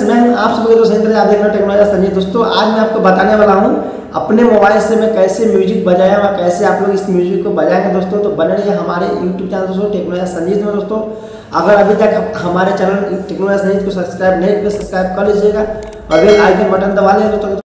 मैं आप सभी दोस्तों सही तरह आप देख रहे हैं टेक्नोलॉजी संजीव। दोस्तों आज मैं आपको बताने वाला हूं अपने मोबाइल से मैं कैसे म्यूजिक बजाया और कैसे आप लोग इस म्यूजिक को बजाएंगे। दोस्तों तो बने रहिए हमारे यूट्यूब चैनल दोस्तों टेक्नोलॉजी संजीव में। दोस्तों अगर अभी तक हमारे चैनल टेक्नोलॉजी संजीव को सब्सक्राइब नहीं किया सब्सक्राइब कर लीजिएगा और बेल आइकन बटन दबा लीजिए दोस्तों।